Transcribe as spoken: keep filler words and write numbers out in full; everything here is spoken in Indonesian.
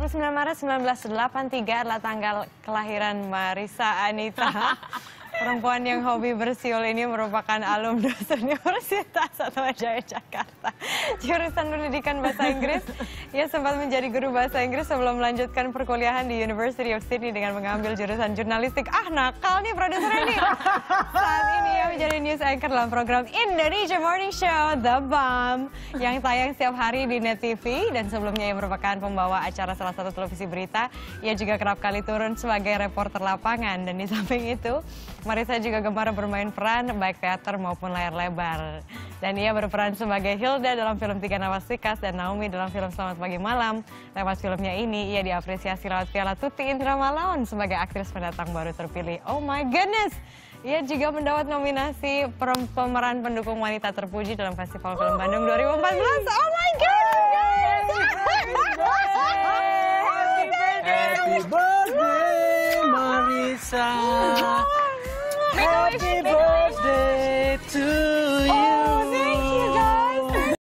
puluh sembilan Maret seribu sembilan ratus delapan puluh tiga adalah tanggal kelahiran Marissa Anita. Perempuan yang hobi bersiul ini merupakan alumnus Universitas Atmajaya Jakarta. Jurusan Pendidikan Bahasa Inggris. Ia sempat menjadi guru bahasa Inggris sebelum melanjutkan perkuliahan di University of Sydney dengan mengambil jurusan jurnalistik. Ah, nakal nih produser ini. Saat ini ia menjadi news anchor dalam program Indonesia Morning Show The Bomb yang tayang setiap hari di Net T V, dan sebelumnya ia merupakan pembawa acara salah satu televisi berita. Ia juga kerap kali turun sebagai reporter lapangan, dan di samping itu Marissa juga gemar bermain peran baik teater maupun layar lebar. Dan ia berperan sebagai Hilda dalam film Tiga Napas Tikas dan Naomi dalam film Selamat Pagi Malam. Lewat filmnya ini, ia diapresiasi lewat Piala Tuti Indra Malaun sebagai aktris pendatang baru terpilih. Oh my goodness! Ia juga mendapat nominasi pemeran pendukung wanita terpuji dalam Festival Film Bandung dua ribu empat belas. Oh my goodness! Happy birthday, Marissa. Happy birthday.